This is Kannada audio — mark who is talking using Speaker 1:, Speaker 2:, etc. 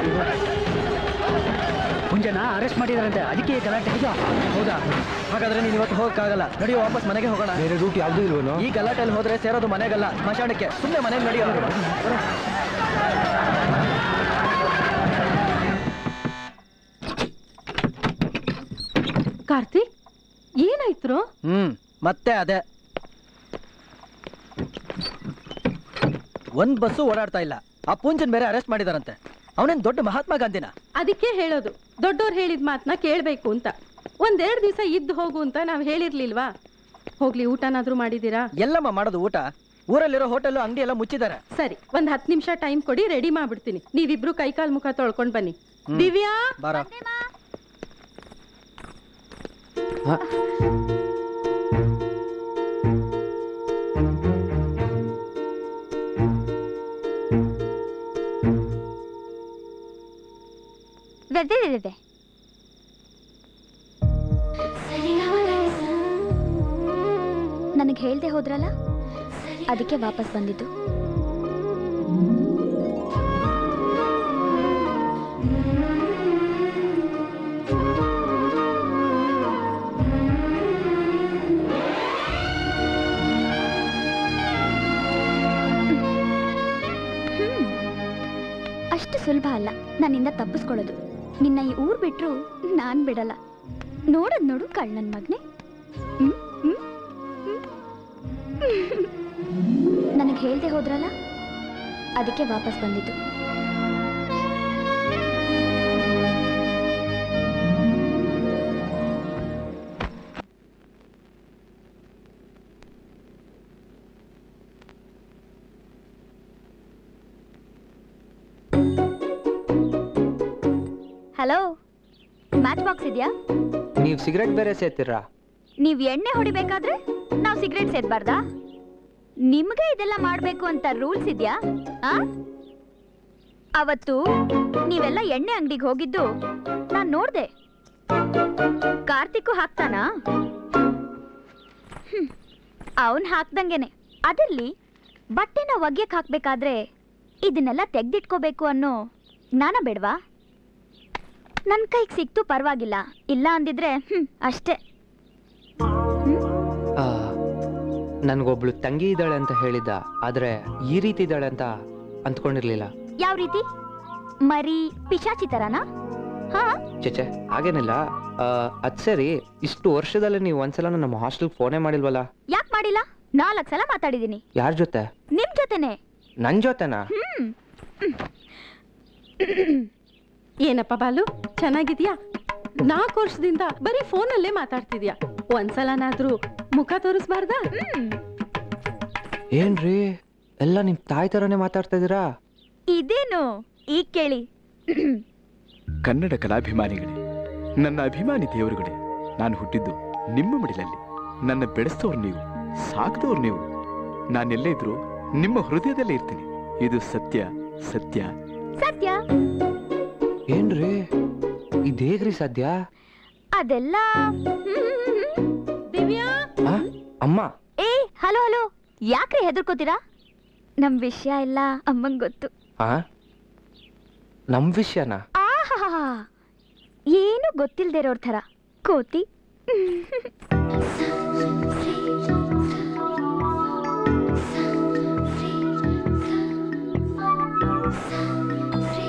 Speaker 1: ಮುಂಜಾನ ಅರೆಸ್ಟ್ ಮಾಡಿದಾರಂತೆ, ಅದಕ್ಕೆ ಗಲಾಟೆ.
Speaker 2: ಹೌದಾ? ಹಾಗಾದ್ರೆ ನೀನು ಇವತ್ತು ಹೋಗಕ್ಕಾಗಲ್ಲ. ನಡೆಯೋ, ವಾಪಸ್ ಮನೆಗೆ ಹೋಗೋಣ.
Speaker 1: ಬೇರೆ ರೂಟ್ ಯಾವ್ದು ಇಲ್ವೋ?
Speaker 2: ಈ ಗಲಾಟೆಯಲ್ಲಿ ಹೋದ್ರೆ ಸೇರೋದು ಮನೆಗಲ್ಲ, ಸ್ಮಶಾನಕ್ಕೆ. ಸುಮ್ಮನೆ ಮನೆಗೆ ನಡೆಯೋ.
Speaker 3: ಕಾರ್ತಿಕ್, ಏನಾಯ್ತು?
Speaker 2: ಮತ್ತೆ ಅದೇ, ಒಂದ್ ಬಸ್ಸು ಓಡಾಡ್ತಾ ಇಲ್ಲ. ಆ ಪೂಂಜನ್ ಬೇರೆ ಅರೆಸ್ಟ್ ಮಾಡಿದಾರಂತೆ. ಅವನೇನ್ ದೊಡ್ಡ ಮಹಾತ್ಮ ಗಾಂಧಿನ?
Speaker 3: ಅದಕ್ಕೆ ಹೇಳೋದು, ದೊಡ್ಡೋರು ಹೇಳಿದ ಮಾತನ್ನ ಕೇಳಬೇಕು ಅಂತ. ಒಂದೆರಡು ದಿವಸ ಇದ್ದು ಹೋಗು ಅಂತ ನಾವು ಹೇಳಿರ್ಲಿಲ್ವಾ? ಹೋಗ್ಲಿ, ಊಟನಾದ್ರೂ ಮಾಡಿದೀರಾ?
Speaker 2: ಎಲ್ಲಮ್ಮ ಮಾಡೋದು ಊಟ? ಊರಲ್ಲಿರೋ ಹೋಟೆಲ್ ಅಂಗಡಿ ಎಲ್ಲ ಮುಚ್ಚಿದ್ದಾರೆ.
Speaker 3: ಸರಿ, ಒಂದ್ 10 ನಿಮಿಷ ಟೈಮ್ ಕೊಡಿ, ರೆಡಿ ಮಾಡ್ಬಿಡ್ತೀನಿ. ನೀವಿಬ್ರು ಕೈಕಾಲ್ ಮುಖ ತೊಳ್ಕೊಂಡ್ ಬನ್ನಿ. ದಿವ್ಯಾ,
Speaker 2: ಬಾರ.
Speaker 4: ನನಗೆ ಹೇಳ್ದೆ ಹೋದ್ರಲ್ಲ, ಅದಕ್ಕೆ ವಾಪಸ್ ಬಂದಿದ್ದು. ಅಷ್ಟು ಸುಲಭ ಅಲ್ಲ ನನ್ನಿಂದ ತಪ್ಪಿಸ್ಕೊಳ್ಳೋದು. ನಿನ್ನ ಈ ಊರ್ ಬಿಟ್ರು ನಾನ್ ಬಿಡಲ್ಲ. ನೋಡದ್ ನೋಡು ಕಳ್ಳನ್ ಮಗ್ನೆ. ನನಗೆ ಹೇಳ್ದೆ ಹೋದ್ರಲ್ಲ, ಅದಕ್ಕೆ ವಾಪಸ್ ಬಂದಿದ್ದು. ಹಲೋ, ಮ್ಯಾಚ್ ಬಾಕ್ಸ್ ಇದೆಯಾ?
Speaker 5: ನೀವು ಸಿಗರೆಟ್ ಬೇರೆ ಸೇರ್ತೀರಾ?
Speaker 4: ನೀವ್ ಎಣ್ಣೆ ಹೊಡಿಬೇಕಾದ್ರೆ ನಾವು ಸಿಗರೇಟ್ ಸೇದ್ಬಾರ್ದಾ? ನಿಮ್ಗೆ ಇದೆಲ್ಲ ಮಾಡ್ಬೇಕು ಅಂತ ರೂಲ್ಸ್ ಇದೆಯಾ? ಅವತ್ತು ನೀವೆಲ್ಲ ಎಣ್ಣೆ ಅಂಗಡಿಗೆ ಹೋಗಿದ್ದು ನಾನ್ ನೋಡ್ದೆ. ಕಾರ್ತಿಕ್ಕು ಹಾಕ್ತಾನಾ? ಅವನ್ ಹಾಕ್ದಂಗೆನೆ. ಅದಲ್ಲಿ ಬಟ್ಟೆನ ಒಗ್ಯಕ್ ಹಾಕ್ಬೇಕಾದ್ರೆ ಇದನ್ನೆಲ್ಲ ತೆಗ್ದಿಟ್ಕೋಬೇಕು ಅನ್ನೋ ಜ್ಞಾನ ಬೇಡ್ವಾ? ನನ್ ಕೈಗೆ ಸಿಕ್ತು ಪರವಾಗಿಲ್ಲ, ಇಲ್ಲ ಅಂದಿದ್ರೆ ಅಷ್ಟೇ.
Speaker 5: ನನ್ಗೊಬ್ಳು ತಂಗಿ ಇದ್ದಾಳೆ ಅಂತ ಹೇಳಿದ್ದ, ಆದ್ರೆ ಈ ರೀತಿ ಇದ್ದಾಳೆ ಅಂತ ಅಂದ್ಕೊಂಡಿರ್ಲಿಲ್ಲ.
Speaker 4: ಯಾವ ರೀತಿ? ಮರಿ ಪಿಶಾಚಿ ತರನಾ?
Speaker 5: ಚೇಚೆ, ಹಾಗೇನಿಲ್ಲ. ಅದ್ ಸರಿ, ಇಷ್ಟು ವರ್ಷದಲ್ಲಿ ನೀವು ಒಂದ್ಸಲ ನಮ್ಮ ಹಾಸ್ಟೆಲ್ ಫೋನೇ ಮಾಡಿಲ್ವಲ್ಲ?
Speaker 4: ಯಾಕೆ ಮಾಡಿಲ್ಲ? 4 ಸಲ ಮಾತಾಡಿದೀನಿ.
Speaker 5: ಯಾರ ಜೊತೆ?
Speaker 4: ನಿಮ್ ಜೊತೆನೆ.
Speaker 5: ನನ್ ಜೊತೆನಾ?
Speaker 3: ಏನಪ್ಪ ಬಾಲು, ಚೆನ್ನಾಗಿದ್ಯಾ? 4 ವರ್ಷದಿಂದ ಬರೀ ಫೋನಲ್ಲೇ ಮಾತಾಡ್ತಿದ್ಯಾ. ಒಂದ್ಸಲನಾದ್ರೂ ಮುಖ ತೋರಿಸ್ಬಾರ್ದಾ?
Speaker 5: ಏನ್ರಿ ಎಲ್ಲ ನಿಮ್ ತಾಯಿ ತರನೇ ಮಾತಾಡ್ತಾ ಇದೀರಾ?
Speaker 4: ಇದೇನು ಈಗ ಕೇಳಿ.
Speaker 6: ಕನ್ನಡ ಕಲಾಭಿಮಾನಿಗಳೇ, ನನ್ನ ಅಭಿಮಾನಿ ದೇವರುಗಳೇ, ನಾನು ಹುಟ್ಟಿದ್ದು ನಿಮ್ಮ ಮಡಿಲಲ್ಲಿ. ನನ್ನ ಬೆಳೆಸ್ತವ್ರು ನೀವು, ಸಾಕ್ದವ್ರು ನೀವು. ನಾನೆಲ್ಲೇ ಇದ್ರು ನಿಮ್ಮ ಹೃದಯದಲ್ಲೇ ಇರ್ತೀನಿ. ಇದು ಸತ್ಯ, ಸತ್ಯ,
Speaker 4: ಸತ್ಯ.
Speaker 5: ಏನ್ರಿ ಇದೇಗ್ರಿ ಸದ್ಯ?
Speaker 4: ಅದೆಲ್ಲ
Speaker 3: ದಿವ್ಯಾ,
Speaker 5: ಅಮ್ಮ.
Speaker 4: ಏ ಹಲೋ ಹಲೋ, ಯಾಕ್ರಿ ಹೆದರ್ಕೋತೀರಾ? ನಮ್ ವಿಷಯ ಎಲ್ಲ ಅಮ್ಮಂಗ್ ಗೊತ್ತು.
Speaker 5: ನಮ್ ವಿಷಯನಾ?
Speaker 4: ಆಹಾ, ಏನು ಗೊತ್ತಿಲ್ದೇ ಇರೋರ್ ಥರ ಕೋತಿ.